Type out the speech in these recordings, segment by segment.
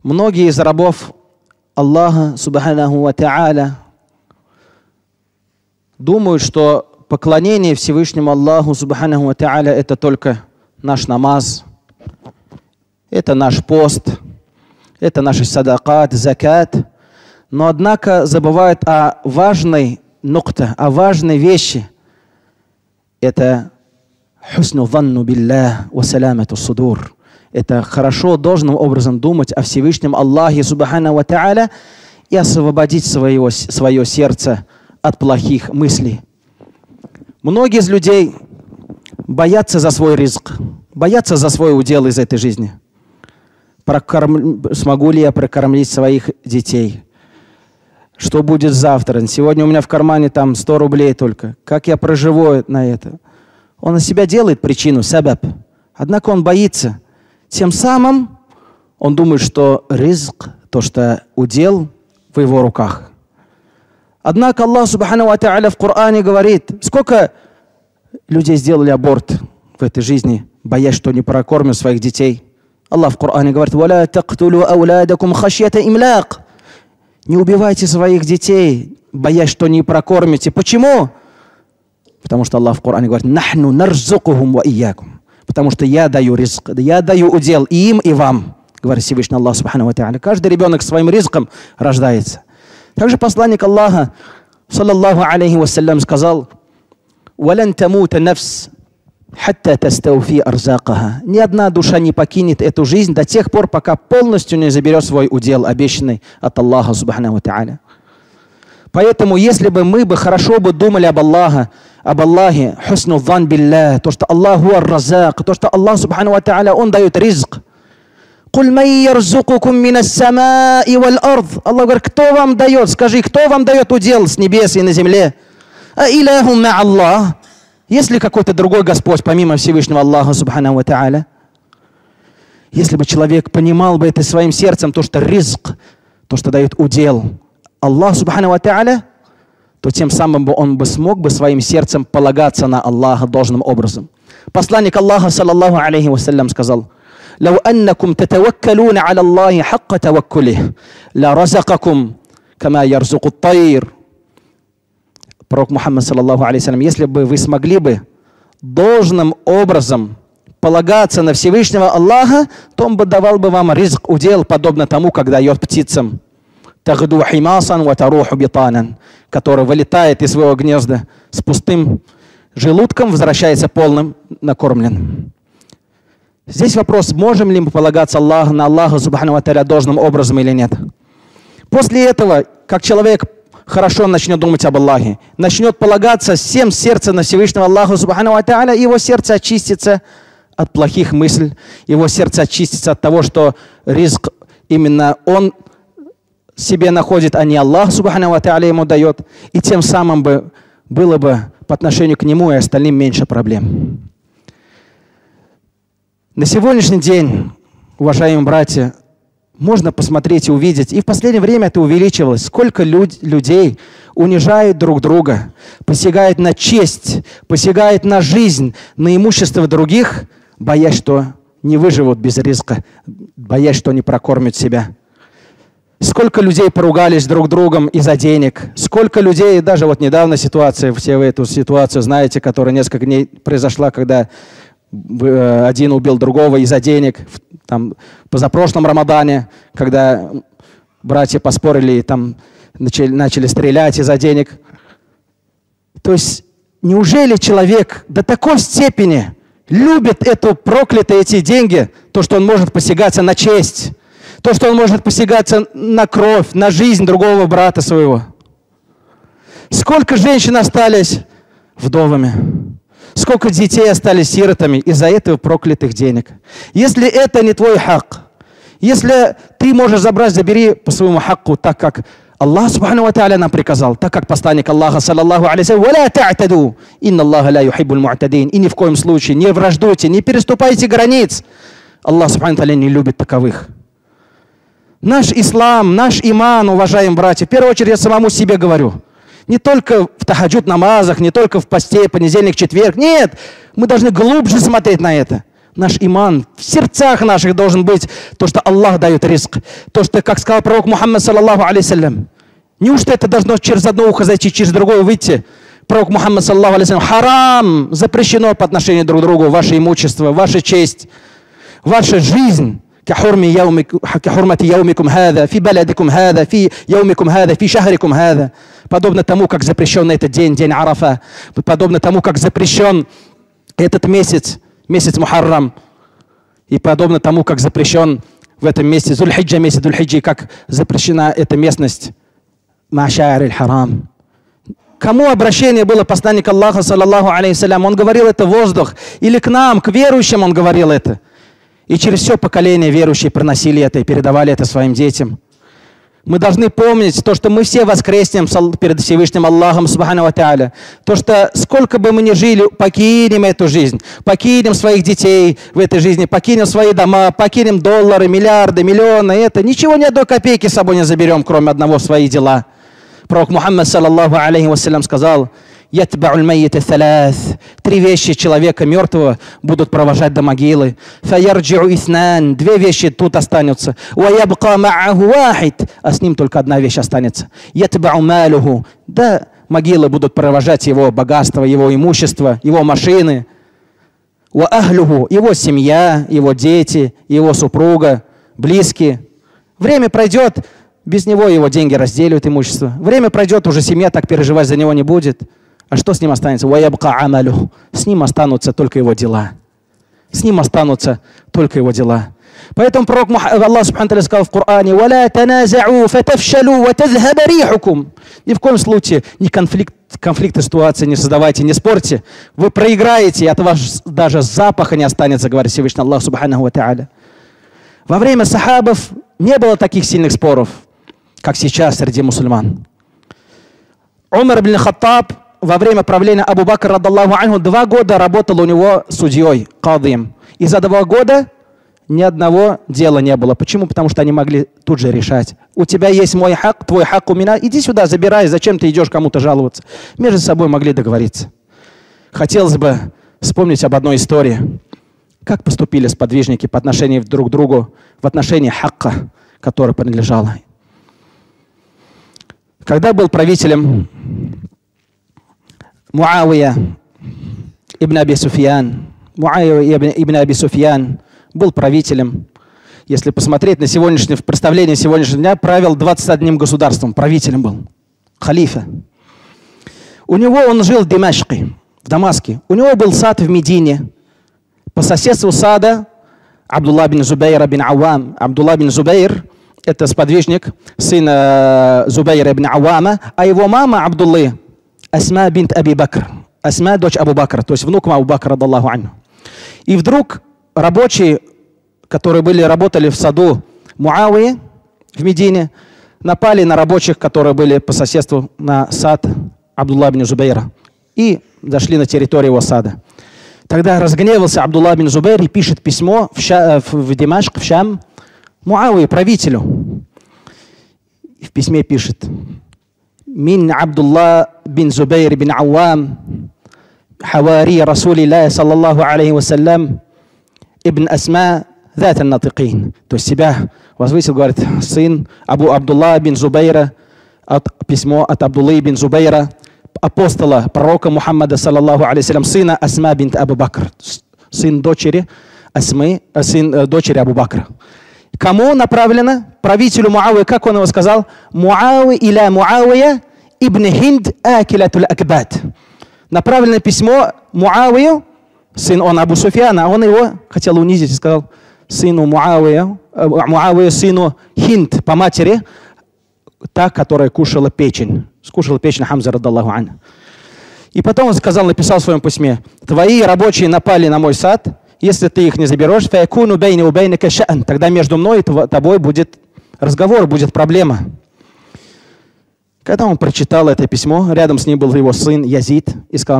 Многие из рабов Аллаха, субханаху ва та'аля, думают, что поклонение Всевышнему Аллаху, субханаху ва та'аля, это только наш намаз, это наш пост, это наши садакат, закат. Но, однако, забывают о важной нукта, о важной вещи. Это хусну занну биллах ва саламату судур. Это хорошо, должным образом думать о Всевышнем Аллахе, субханаху ва та'аля, и освободить свое сердце от плохих мыслей. Многие из людей боятся за свой ризк, боятся за свой удел из этой жизни. Смогу ли я прокормить своих детей? Что будет завтра? Сегодня у меня в кармане там 100 рублей только. Как я проживу на это? Он из себя делает причину, сабаб. Однако он боится. Тем самым он думает, что ризк, то, что удел, в его руках. Однако Аллах субханаху ва та'аля в Коране говорит, сколько людей сделали аборт в этой жизни, боясь, что не прокормят своих детей. Аллах в Коране говорит, «Валя тактулу ауладакум хашьята имляк». Не убивайте своих детей, боясь, что не прокормите. Почему? Потому что Аллах в Коране говорит, «Нахну нарзукухум ва иякум». Потому что я даю ризк, я даю удел и им, и вам, говорит Всевышний Аллах субханаху ва та'аля. Каждый ребенок своим ризком рождается. Также посланник Аллаха, саллаллаху алейхи вассалям, сказал, «Валан тамута нафс хатта тастауфи арзакаха». Ни одна душа не покинет эту жизнь до тех пор, пока полностью не заберет свой удел, обещанный от Аллаха субханаху ва та'аля. Поэтому, если бы мы хорошо думали об Аллахе, хусну зан билля, то, что Аллах ар-разак, то, что Аллах субханаху ва та'аля, Он дает ризк. «Куль ман ярзукукум минас самаи валь ард». Аллах говорит, кто вам дает? Скажи, кто вам дает удел с небес и на земле? А илахум ма Аллах. Есть ли какой-то другой Господь, помимо Всевышнего Аллаха субханаху ва та'аля? Если бы человек понимал бы это своим сердцем, то, что ризк, то, что дает удел Аллах субханаху ва та'аля, то тем самым он смог бы своим сердцем полагаться на Аллаха должным образом. Посланник Аллаха, саллаллаху алейхи вассалям, сказал, «Лау аннакум татаваккалуна аля Аллахи хакка таваккулих, ла разакакум кама ярзуку тайр». Пророк Мухаммад, саллаллаху алейхи вассалям, если бы вы смогли бы должным образом полагаться на Всевышнего Аллаха, то Он бы давал бы вам ризк, удел, подобно тому, как дает птицам, «Тагду химасан ва таруху битанан», который вылетает из своего гнезда с пустым желудком, возвращается полным, накормленным. Здесь вопрос, можем ли мы полагаться на Аллаха субханаху ва та'аля должным образом или нет. После этого, как человек хорошо начнет думать об Аллахе, начнет полагаться всем сердцем на Всевышнего Аллаха субханаху ва та'аля, его сердце очистится от плохих мыслей, его сердце очистится от того, что ризк именно он себе находит, а не Аллах субханаху ва та'аля ему дает, и тем самым было бы по отношению к нему и остальным меньше проблем. На сегодняшний день, уважаемые братья, можно посмотреть и увидеть, и в последнее время это увеличивалось, сколько людей унижают друг друга, посягают на честь, посягают на жизнь, на имущество других, боясь, что не выживут без риска, боясь, что не прокормят себя. Сколько людей поругались друг другом из-за денег, сколько людей, даже вот недавно ситуация, все вы эту ситуацию знаете, которая несколько дней произошла, когда один убил другого из-за денег, там, позапрошлом Рамадане, когда братья поспорили, там, начали стрелять из-за денег. То есть, неужели человек до такой степени любит эти деньги, то, что он может посягаться на честь, то, что он может посягаться на кровь, на жизнь другого брата своего? Сколько женщин остались вдовами? Сколько детей остались сиротами из-за этого проклятых денег? Если это не твой хак, если ты можешь забрать, забери по своему хаку, так как Аллах субханаху ва та'аля нам приказал, так как посланник Аллаха, саллаллаху алейхи ва саллям, «Валя та'таду, инна Аллаха ла юхиббуль му'тадин». И ни в коем случае не враждуйте, не переступайте границ. Аллах субханаху ва та'аля не любит таковых. Наш ислам, наш иман, уважаемые братья, в первую очередь я самому себе говорю, не только в тахаджуд намазах, не только в посте, понедельник, четверг. Нет, мы должны глубже смотреть на это. Наш иман в сердцах наших должен быть то, что Аллах дает ризк. То, что, как сказал пророк Мухаммад, саллаллаху алейхиссалям, неужто это должно через одно ухо зайти, через другое выйти? Пророк Мухаммад, саллаллаху алейхиссалям, харам, запрещено по отношению друг к другу, ваше имущество, ваша честь, ваша жизнь. كحرمة يومكم هذا في بلدكم هذا في يومكم هذا في شهركم هذا. Подобно тому, как запрещен этот день, день Арафа, подобно тому, как запрещен этот месяц, месяц Мухаррам, и подобно тому, как запрещен в этом месяце Зуль-Хиджа, месяц Зуль-Хиджи, как запрещена эта местность Маша'ир аль-Харам. Кому обращение было посланник Аллаха, саллаллаху алейхиссалям? Он говорил это в воздух. Или к нам, к верующим он говорил это. И через все поколение верующие проносили это и передавали это своим детям. Мы должны помнить то, что мы все воскреснем перед Всевышним Аллахом, субхану ва тааля. То, что сколько бы мы ни жили, покинем эту жизнь, покинем своих детей в этой жизни, покинем свои дома, покинем доллары, миллиарды, миллионы, это. Ничего, ни одной копейки с собой не заберем, кроме одного, свои дела. Пророк Мухаммад, саллаллаху алейхи вассалям, сказал: «Ятба'уль маййита саляс». 3 вещи человека мертвого будут провожать до могилы. «Фаярджи'у иснан». 2 вещи тут останутся. «Ва ябка ма'аху вахид». А с ним только 1 вещь останется. «Ятба'у малюху». Да, могилы будут провожать его богатство, его имущество, его машины. «Ва ахлюху». Его семья, его дети, его супруга, близкие. Время пройдет, без него его деньги разделят, имущество. Время пройдет, уже семья так переживать за него не будет. А что с ним останется? С ним останутся только его дела. С ним останутся только его дела. Поэтому пророк Аллах субхану ва тааля сказал в Коране: «Валя таназа'у фатафшалу ва тазхаба рихукум». Ни в коем случае ни конфликты ситуации не создавайте, не спорьте. Вы проиграете, и от вас даже запаха не останется, говорит Всевышний Аллах субхану ва тааля. Во время сахабов не было таких сильных споров, как сейчас среди мусульман. Умар ибн Хаттаб во время правления Абу Бакра, радаллаху анху, 2 года работал у него судьей, кадием. И за 2 года ни одного дела не было. Почему? Потому что они могли тут же решать. У тебя есть мой хак, твой хак у меня. Иди сюда, забирай. Зачем ты идешь кому-то жаловаться? Между собой могли договориться. Хотелось бы вспомнить об одной истории. Как поступили сподвижники по отношению друг к другу, в отношении хакка, который принадлежал. Когда был правителем Муавия ибн Аби Суфьян, ибн Аби Суфьян был правителем. Если посмотреть на сегодняшнее, в представлении сегодняшнего дня, правил 21 государством, правителем был, халифа. У него он жил в Димашке, в Дамаске. У него был сад в Медине. По соседству сада Абдулла бин Зубайр бин Ауам. Абдулла бин Зубайр — это сподвижник, сын Зубайра бин Ауама, а его мама Абдуллы Асма бинт Аби Бакр. Асма — дочь Абу Бакра, то есть внук Абу Бакра, радаллаху анху. И вдруг рабочие, которые работали в саду Муавии в Медине, напали на рабочих, которые были по соседству на сад Абдулла бин Зубайра, и зашли на территорию его сада. Тогда разгневался Абдулла бин Зубайр и пишет письмо в Димашк, в Шам, Муавии, правителю. И в письме пишет: «Мин Абдулла бин Зубайр бин Ауам, хавари Расулилля, саллаллаху алейхи вассалям, ибн Асма, зат ан-натикин». То есть себя возвысил, говорит, сын Абдулла бин Зубайра, письмо от Абдуллы бин Зубайра, апостола, пророка Мухаммада, саллаллаху алейхи вассалям, сына Асма бинт Абу Бакр, сын дочери Асмы, сын дочери Абу Бакра. Кому направлено? Правителю Муавии. Как он его сказал? Муави иля Муавия ибн Хинд акилатуль акбат. Направлено письмо Муавию, сын он Абу Суфьяна, а он его хотел унизить и сказал сыну Муавию, сыну Хинд по матери, та, которая кушала печень. Скушала печень Хамза, радаллаху анху. И потом он сказал, написал в своем письме: твои рабочие напали на мой сад, если ты их не заберешь, тогда между мной и тобой будет разговор, будет проблема. Когда он прочитал это письмо, рядом с ним был его сын Язид, и сказал: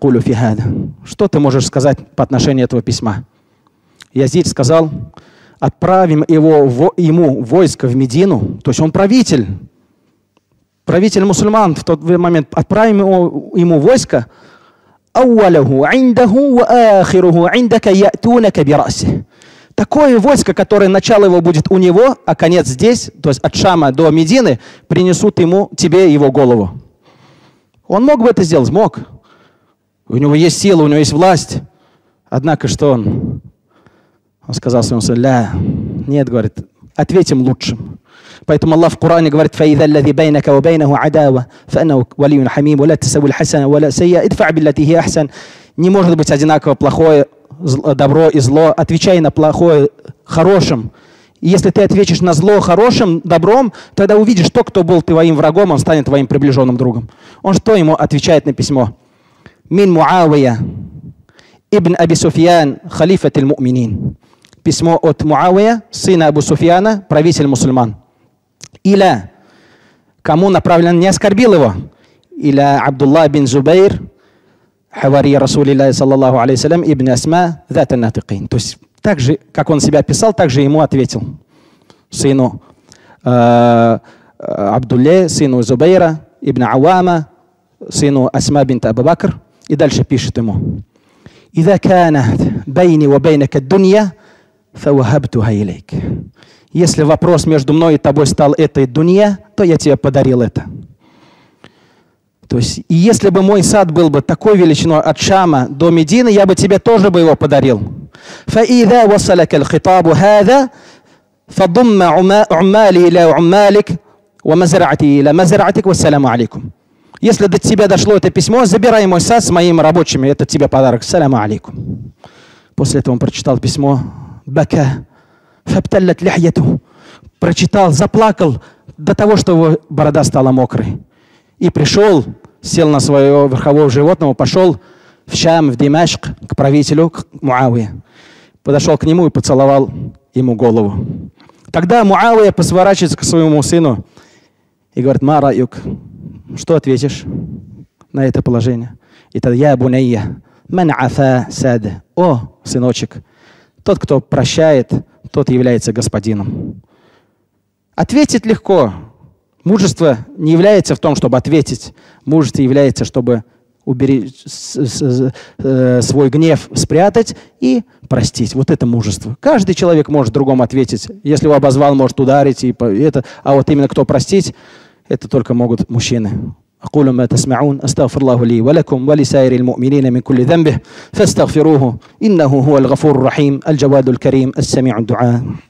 что ты можешь сказать по отношению этого письма? Язид сказал: отправим ему войско в Медину, то есть он правитель мусульман в тот момент, отправим ему войско, أوله عنده وآخره عندك يأتونك برأسه. Такое войско, которое начало его будет у него, а конец здесь, то есть от Шама до Медины, принесут тебе его голову. Он мог бы это сделать? Мог. У него есть сила, у него есть власть. Однако что он? Он сказал своему сыну: «Ля». Нет, говорит, ответим лучшим. Поэтому Аллах в Коране говорит: «Фаида аллази байнака ва байнаху адава, фааннаху валиюн хамим, ва ла тасаввил хасана, ва ла сайя, идфа биллати хия ахсан». Не может быть одинаково плохое, добро и зло. Отвечай на плохое хорошим. И если ты ответишь на зло хорошим, добром, тогда увидишь, кто был твоим врагом, он станет твоим приближенным другом. Он что ему отвечает на письмо? «Мин Муавия, ибн Аби Суфьян, халифат аль-му'минин». Письмо от Муавия, сына Абу Суфьяна, правитель мусульман. Иля, кому направлено, не оскорбил его? Иля Абдулла бин Зубайр, хавари Расулилля саллаллаху алейхи салям, ибн Асма, зат ан-натикин. То есть, так же, как он себя писал, так же ему ответил. Сыну Абдулле, сыну Зубайра, ибн Ауама, сыну Асма бинт Абу Бакр. И дальше пишет ему: «Иза канат байни ва байнака дунья, фавахабтуха илейк». Если вопрос между мной и тобой стал этой дунья, то я тебе подарил это. То есть, и если бы мой сад был бы такой величиной от Шама до Медины, я бы тебе тоже бы его подарил. فإذا وصلك الخطاب هذا فضم عمالي إلى عمالك ومزرعتي إلى مزرعتك والسلام عليكم. Если до тебя дошло это письмо, забирай мой сад с моими рабочими, это тебе подарок. Саляму алейкум. После этого он прочитал письмо. Бака, фабталлат лихьяту. Прочитал, заплакал до того, что его борода стала мокрой. И пришел, сел на своего верхового животного, пошел в Шам, в Димашк, к правителю, к Муавия. Подошел к нему и поцеловал ему голову. Тогда Муавия посворачивается к своему сыну и говорит: «Ма раюк». Что ответишь на это положение? И тогда: «Я бунайя, ман афа сада». О, сыночек, тот, кто прощает, тот является господином. Ответить легко. Мужество не является в том, чтобы ответить. Мужество является, чтобы уберечь свой гнев, спрятать и простить. Вот это мужество. Каждый человек может другому ответить. Если его обозвал, может ударить. А вот именно кто простить, это только могут мужчины. أقول ما تسمعون أستغفر الله لي ولكم ولسائر المؤمنين من كل ذنبه فاستغفروه إنه هو الغفور الرحيم الجواد الكريم السميع الدعاء.